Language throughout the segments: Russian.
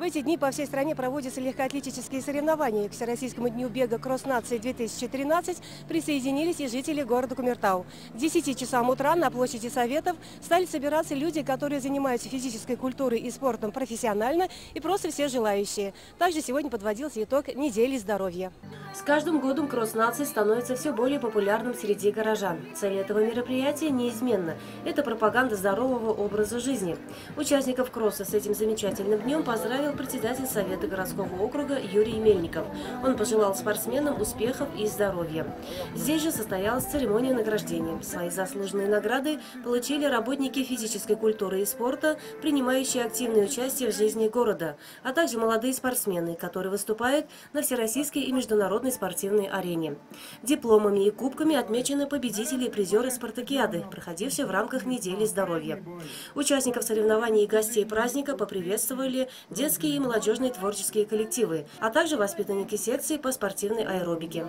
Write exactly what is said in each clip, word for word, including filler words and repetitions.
эти дни по всей стране проводятся легкоатлетические соревнования. К Всероссийскому дню бега «Кросс-нации две тысячи тринадцать» присоединились и жители города Кумертау. К десяти часам утра на площади Советов стали собираться люди, которые занимаются физической культурой и спортом профессионально, и просто все желающие. Также сегодня подводился итог недели здоровья. С каждым годом «Кросс-нации» становится все более популярным среди горожан. Цель этого мероприятия неизменна – это пропаганда здорового образа жизни. Участников кросса с этим замечательным днем поздравил председатель Совета городского округа Юрий Мельников. Он пожелал спортсменам успехов и здоровья. Здесь же состоялась церемония награждения. Свои заслуженные награды получили работники физической культуры и спорта, принимающие активное участие в жизни города, а также молодые спортсмены, которые выступают на всероссийской и международной спортивной арене. Дипломами и кубками отмечены победители и призеры спартакиады, проходившей в рамках недели здоровья. Участников соревнований и гостей праздника поприветствовали детские и молодежные творческие коллективы, а также воспитанники секции по спортивной аэробике.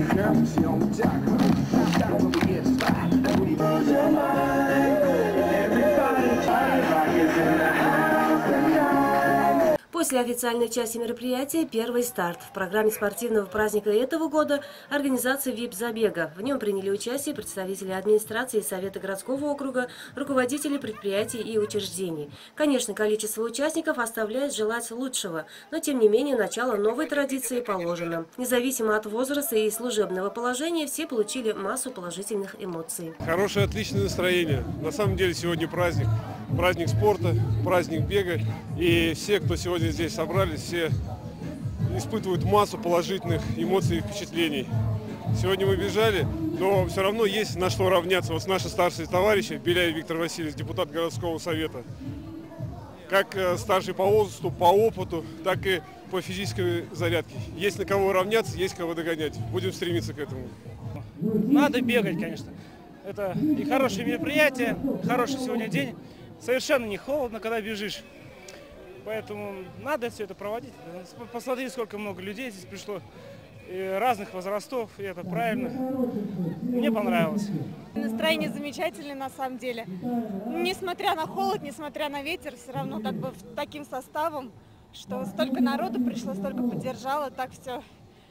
После официальной части мероприятия «Первый старт». В программе спортивного праздника этого года организация ВИП-забега. В нем приняли участие представители администрации Совета городского округа, руководители предприятий и учреждений. Конечно, количество участников оставляет желать лучшего, но тем не менее начало новой традиции положено. Независимо от возраста и служебного положения, все получили массу положительных эмоций. Хорошее, отличное настроение. На самом деле сегодня праздник. Праздник спорта, праздник бега. И все, кто сегодня здесь собрались, все испытывают массу положительных эмоций и впечатлений. Сегодня мы бежали, но все равно есть на что равняться. Вот наши старшие товарищи, Беляев Виктор Васильевич, депутат городского совета, как старший по возрасту, по опыту, так и по физической зарядке. Есть на кого равняться, есть кого догонять. Будем стремиться к этому. Надо бегать, конечно. Это и хорошее мероприятие, хороший сегодня день. Совершенно не холодно, когда бежишь. Поэтому надо все это проводить. Посмотри, сколько много людей здесь пришло, и разных возрастов, и это правильно. Мне понравилось. Настроение замечательное на самом деле. Несмотря на холод, несмотря на ветер, все равно как бы таким составом, что столько народу пришло, столько поддержало, так все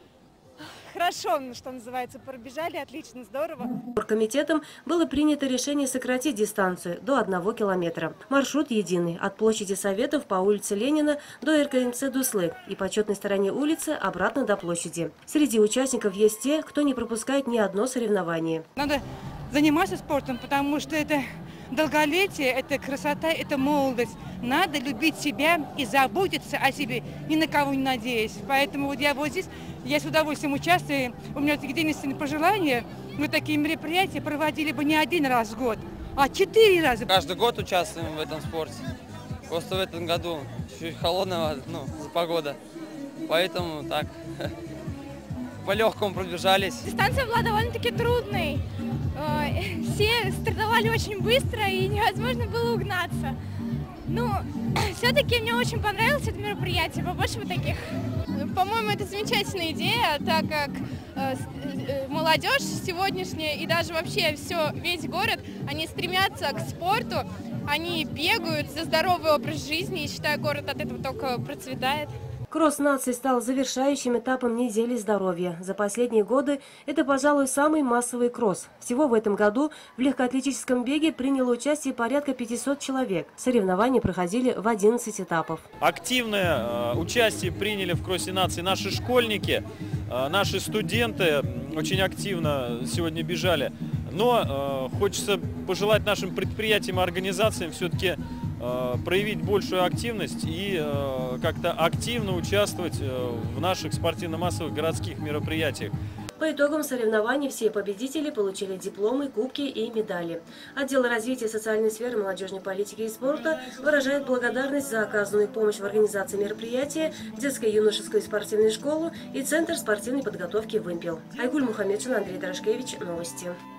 хорошо, что называется, пробежали, отлично, здорово. Оргкомитетом было принято решение сократить дистанцию до одного километра. Маршрут единый – от площади Советов по улице Ленина до эр ка эм цэ Дуслы и почетной стороне улицы обратно до площади. Среди участников есть те, кто не пропускает ни одно соревнование. Надо заниматься спортом, потому что это долголетие, это красота, это молодость. Надо любить себя и заботиться о себе, ни на кого не надеясь. Поэтому вот я вот здесь, я с удовольствием участвую. У меня такие единственные пожелания. Мы такие мероприятия проводили бы не один раз в год, а четыре раза. Каждый год участвуем в этом спорте. Просто в этом году чуть холодная, ну, погода. Поэтому так, по-легкому пробежались. Дистанция была довольно-таки трудной. Все стартовали очень быстро и невозможно было угнаться. Ну, все-таки мне очень понравилось это мероприятие, побольше вот таких. По-моему, это замечательная идея, так как э, молодежь сегодняшняя и даже вообще все, весь город, они стремятся к спорту, они бегают за здоровый образ жизни, и считаю, город от этого только процветает. Кросс-нации стал завершающим этапом недели здоровья. За последние годы это, пожалуй, самый массовый кросс. Всего в этом году в легкоатлетическом беге приняло участие порядка пятисот человек. Соревнования проходили в одиннадцати этапов. Активное э, участие приняли в кроссе нации наши школьники, э, наши студенты очень активно сегодня бежали. Но э, хочется пожелать нашим предприятиям и организациям все-таки проявить большую активность и э, как-то активно участвовать э, в наших спортивно-массовых городских мероприятиях. По итогам соревнований все победители получили дипломы, кубки и медали. Отдел развития социальной сферы, молодежной политики и спорта выражает благодарность за оказанную помощь в организации мероприятия, детско-юношескую спортивную школу и Центр спортивной подготовки «Вымпел». Айгуль Мухаммедшина, Андрей Дорошкевич. Новости.